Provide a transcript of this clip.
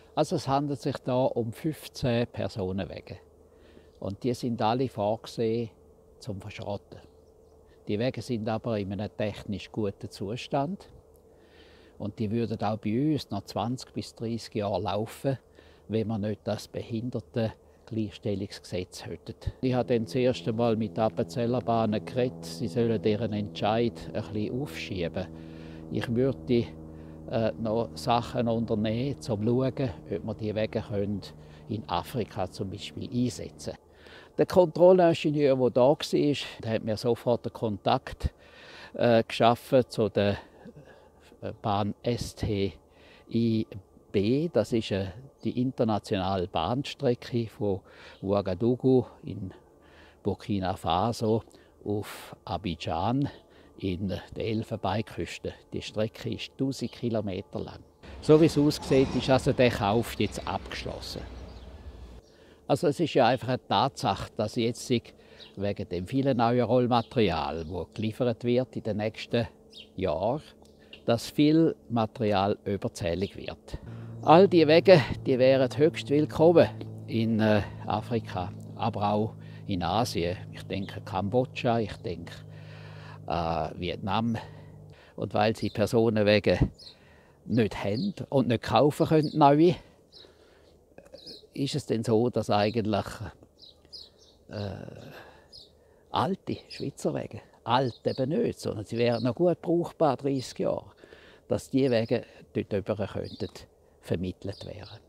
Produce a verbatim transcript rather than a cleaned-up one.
Also es handelt sich da um fünfzehn Personenwege. Und die sind alle vorgesehen zum Verschrotten. Die Wege sind aber in einem technisch guten Zustand. Und die würden auch bei uns noch zwanzig bis dreißig Jahre laufen, wenn wir nicht das Behindertengleichstellungsgesetz hätten. Ich habe dann das erste Mal mit der Appenzeller Bahn geredet, sie sollen deren Entscheid ein bisschen aufschieben. Ich würde äh, noch Sachen unternehmen, um zu schauen, ob wir diese Wege in Afrika zum Beispiel einsetzen können. Der Kontrollingenieur, der da war, hat mir sofort den Kontakt äh, geschaffen zu der Bahn S T I B. Das ist äh, die internationale Bahnstrecke von Ouagadougou in Burkina Faso auf Abidjan in der Elfenbeinküste. Die Strecke ist tausend Kilometer lang. So wie es aussieht, ist also der Kauf jetzt abgeschlossen. Also es ist ja einfach eine Tatsache, dass jetzt wegen dem vielen neuen Rollmaterial, das geliefert wird in den nächsten Jahren, dass viel Material überzählig wird. All diese Wege die wären höchst willkommen in äh, Afrika, aber auch in Asien. Ich denke Kambodscha, ich denke äh, Vietnam. Und weil sie Personenwege nicht haben und nicht kaufen können, neue, ist es denn so, dass eigentlich äh, alte Schweizer Wege, alt eben nicht, sondern sie wären noch gut brauchbar, dreißig Jahre, dass diese Wege dort über könnten vermittelt werden.